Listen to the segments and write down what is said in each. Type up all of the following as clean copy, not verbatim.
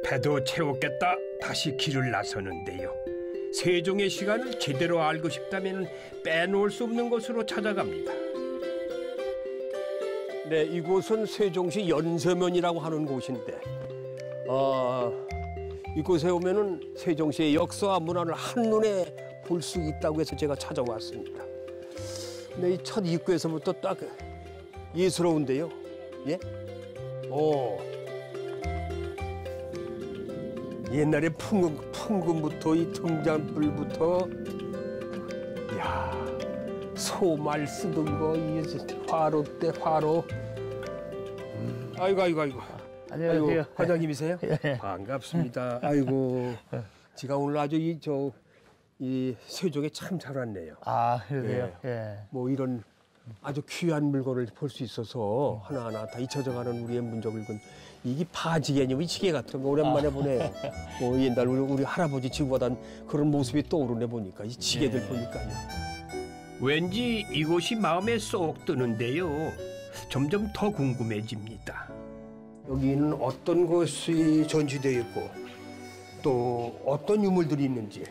배도 채웠겠다. 다시 길을 나서는데요. 세종의 시간을 제대로 알고 싶다면 빼놓을 수 없는 곳으로 찾아갑니다. 네, 이곳은 세종시 연서면이라고 하는 곳인데 이곳에 오면은 세종시의 역사와 문화를 한눈에 볼 수 있다고 해서 제가 찾아왔습니다. 근데 이 첫 입구에서부터 딱 예스러운데요. 예? 옛날에 풍금부터 이 등잔불부터 야 소말 쓰던 거 이 화로 때 화로 아이고 안녕하세요. 아이고, 과장님이세요? 예. 반갑습니다. 아이고 제가 오늘 아주 이 세종에 참 잘 왔네요. 아, 그러세요? 예. 뭐 이런 아주 귀한 물건을 볼 수 있어서 하나하나 다 잊혀져가는 우리의 문적을 이게 바지 아니면 시계 같은 거 오랜만에 보네요. 뭐 옛날 우리 할아버지 지고 가던 그런 모습이 떠오르네 보니까 이 시계들 보니까요. 왠지 이곳이 마음에 쏙 드는데요. 점점 더 궁금해집니다. 여기는 어떤 것이 전시되어 있고 또 어떤 유물들이 있는지.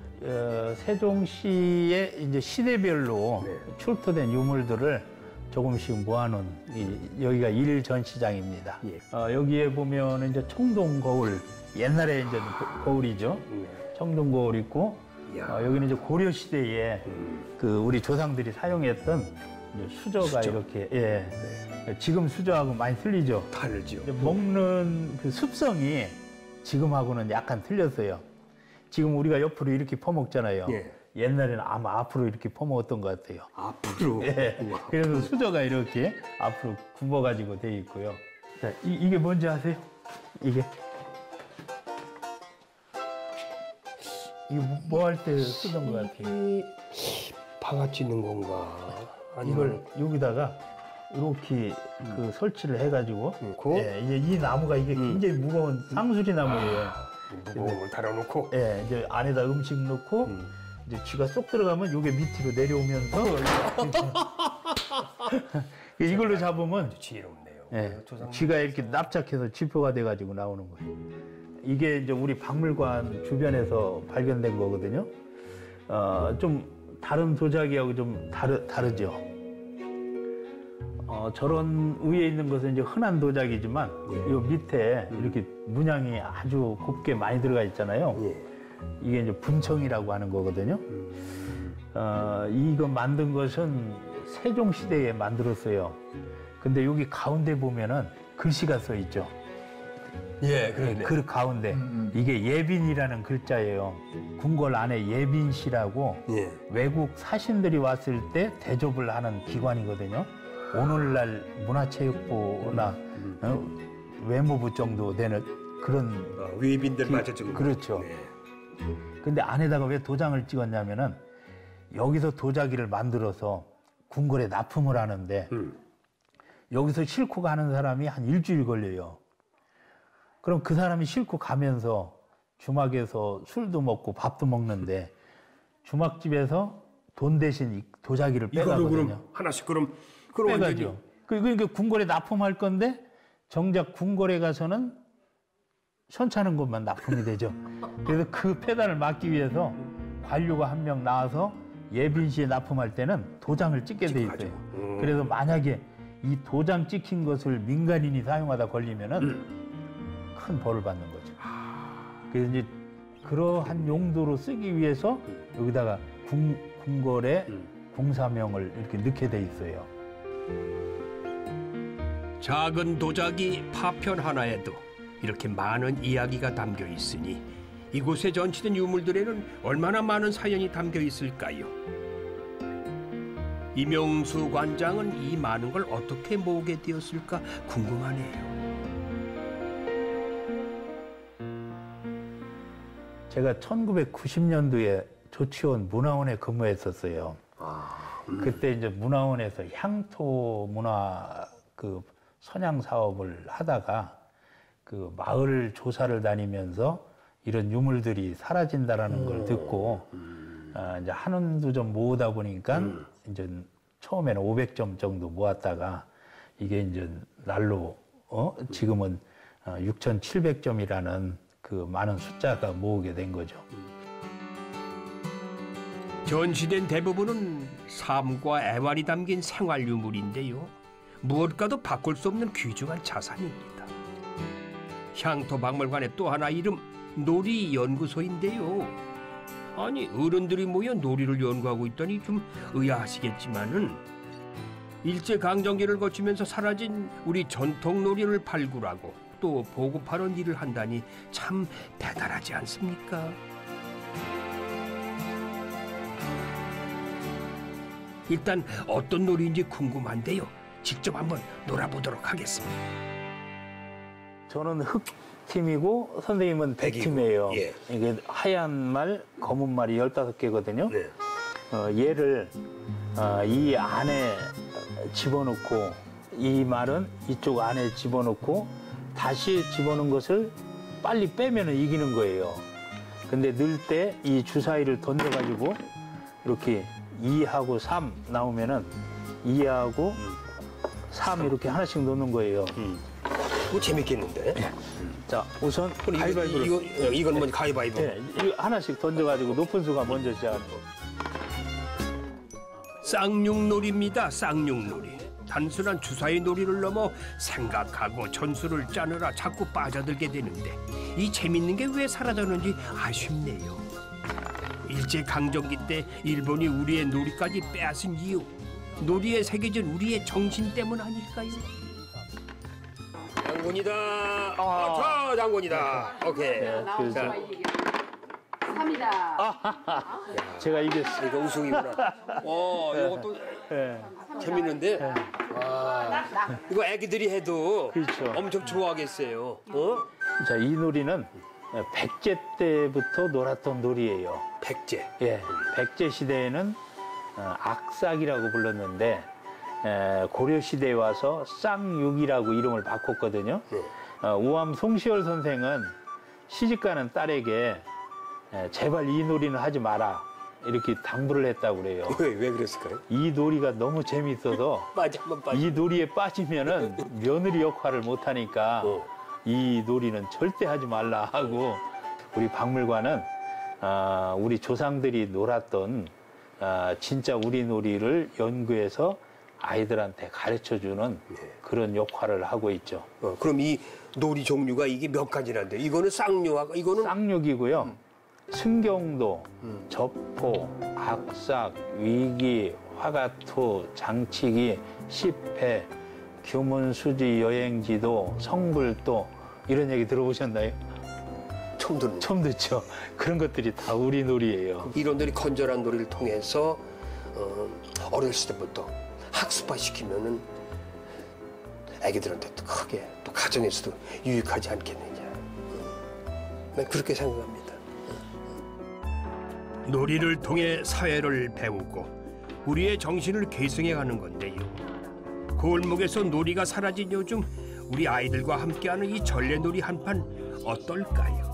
세종시의 이제 시대별로 출토된 유물들을 조금씩 모아놓은 여기가 일전시장입니다. 예. 여기에 보면 이제 청동 거울, 옛날에 이제 거울이죠. 청동 거울 있고 여기는 이제 고려 시대에 그 우리 조상들이 사용했던 이제 수저가 이렇게 지금 수저하고 많이 틀리죠. 다르죠. 먹는 그 습성이 지금하고는 약간 틀렸어요. 지금 우리가 옆으로 이렇게 퍼먹잖아요. 예. 옛날에는 아마 앞으로 이렇게 퍼먹었던 것 같아요. 앞으로? 예. 그래서 수저가 이렇게 앞으로 굽어가지고 돼 있고요. 자, 이게 뭔지 아세요? 이게 뭐 할 때 쓰던 것 같아요. 방아 찌는 건가? 이걸 여기다가 이렇게 그 설치를 해가지고 이제 이 나무가 이게 굉장히 무거운 상수리 나무예요. 무거운 걸 달아놓고 이제 안에다 음식 넣고 이제 쥐가 쏙 들어가면 요게 밑으로 내려오면서 이걸로 잡으면 지혜롭네요. 쥐가 이렇게 납작해서 지표가 돼가지고 나오는 거예요. 이게 이제 우리 박물관 주변에서 발견된 거거든요. 좀 다른 도자기하고 좀 다르죠. 저런 위에 있는 것은 이제 흔한 도자기지만 요 밑에 이렇게 문양이 아주 곱게 많이 들어가 있잖아요. 이게 이제 분청이라고 하는 거거든요. 이거 만든 것은 세종 시대에 만들었어요. 근데 여기 가운데 보면은 글씨가 써 있죠. 예, 그러네. 그 가운데 이게 예빈이라는 글자예요. 궁궐 안에 예빈시라고 외국 사신들이 왔을 때 대접을 하는 기관이거든요. 오늘날 문화체육부나 외무부 정도 되는 그런 외빈들 맞아주고 그렇죠. 근데 안에다가 왜 도장을 찍었냐면은 여기서 도자기를 만들어서 궁궐에 납품을 하는데 여기서 싣고 가는 사람이 한 일주일 걸려요. 그럼 그 사람이 싣고 가면서 주막에서 술도 먹고 밥도 먹는데 주막집에서 돈 대신 이 도자기를 빼가거든요. 그럼 하나씩 그럼 빼가죠. 그러니까 궁궐에 납품할 건데 정작 궁궐에 가서는 현찮은 것만 납품이 되죠. 그래서 그 폐단을 막기 위해서 관료가 한 명 나와서 예빈시에 납품할 때는 도장을 찍게 돼 있어요. 그래서 만약에 이 도장 찍힌 것을 민간인이 사용하다 걸리면은 큰 벌을 받는 거죠. 그래서 이제 그러한 용도로 쓰기 위해서 여기다가 궁궐에 공사명을 이렇게 넣게 돼 있어요. 작은 도자기 파편 하나에도 이렇게 많은 이야기가 담겨 있으니 이곳에 전시된 유물들에는 얼마나 많은 사연이 담겨 있을까요? 이명수 관장은 이 많은 걸 어떻게 모으게 되었을까 궁금하네요. 제가 1990년도에 조치원 문화원에 근무했었어요. 그때 이제 문화원에서 향토 문화 그 선양 사업을 하다가 그 마을 조사를 다니면서 이런 유물들이 사라진다라는 걸 듣고 이제 한원도 좀 모으다 보니까 이제 처음에는 500점 정도 모았다가 이게 이제 날로 지금은 6,700점이라는 그 많은 숫자가 모으게 된 거죠. 전시된 대부분은 삶과 애환이 담긴 생활 유물인데요. 무엇과도 바꿀 수 없는 귀중한 자산입니다. 향토 박물관의 또 하나 이름 놀이연구소인데요. 아니 어른들이 모여 놀이를 연구하고 있다니 좀 의아하시겠지만은 일제강점기를 거치면서 사라진 우리 전통 놀이를 발굴하고 또 보급하는 일을 한다니 참 대단하지 않습니까? 일단 어떤 놀이인지 궁금한데요. 직접 한번 놀아보도록 하겠습니다. 저는 흑팀이고 선생님은 백팀이에요. 예. 이게 하얀 말, 검은 말이 15개거든요. 네. 얘를 이 안에 집어넣고 이 말은 이쪽 안에 집어넣고 다시 집어넣은 것을 빨리 빼면 이기는 거예요. 근데 넣을 때 이 주사위를 던져가지고 이렇게 2하고 3 나오면은 2하고 3 이렇게 하나씩 넣는 거예요. 그거 재밌겠는데? 자, 우선 가위바위보로. 이건 먼저 가위바위보. 네, 이거 하나씩 던져가지고 높은 수가 먼저 시작하는 거. 쌍육놀이입니다. 쌍육놀이. 단순한 주사위 놀이를 넘어 생각하고 전술을 짜느라 자꾸 빠져들게 되는데 이 재밌는 게 왜 사라졌는지 아쉽네요. 일제강점기 때 일본이 우리의 놀이까지 빼앗은 이유, 놀이에 새겨진 우리의 정신 때문 아닐까요? 장군이다. 자, 장군이다. 오케이. 그래서 3이다. 제가 이겼어요. 이거 우승이구나. 이것도 네. 재밌는데. 이거 애기들이 해도 그렇죠. 엄청 좋아하겠어요. 자, 이 놀이는 백제 때부터 놀았던 놀이예요. 백제. 예, 백제 시대에는 악삭이라고 불렀는데 고려 시대에 와서 쌍육이라고 이름을 바꿨거든요. 우암 송시열 선생은 시집가는 딸에게 제발 이 놀이는 하지 마라 이렇게 당부를 했다고 그래요. 왜 그랬을까요? 이 놀이가 너무 재밌어서 한번 빠져. 이 놀이에 빠지면은 며느리 역할을 못 하니까 이 놀이는 절대 하지 말라 하고 우리 박물관은 우리 조상들이 놀았던 진짜 우리 놀이를 연구해서 아이들한테 가르쳐주는 그런 역할을 하고 있죠. 그럼 이 놀이 종류가 이게 몇 가지나인데 이거는 쌍류하고 이거는 쌍육이고요. 승경도, 접포, 악삭, 위기, 화가토, 장치기, 십패, 규문수지, 여행지도, 성불도 이런 얘기 들어보셨나요? 처음 듣는. 처음 듣죠. 그런 것들이 다 우리 놀이예요. 이런들이 건전한 놀이를 통해서 어렸을 때부터 학습화시키면은 아기들한테 또 크게 또 가정에서도 유익하지 않겠느냐. 난 그렇게 생각합니다. 놀이를 통해 사회를 배우고 우리의 정신을 계승해가는 건데요. 골목에서 놀이가 사라진 요즘 우리 아이들과 함께하는 이 전래놀이 한판 어떨까요?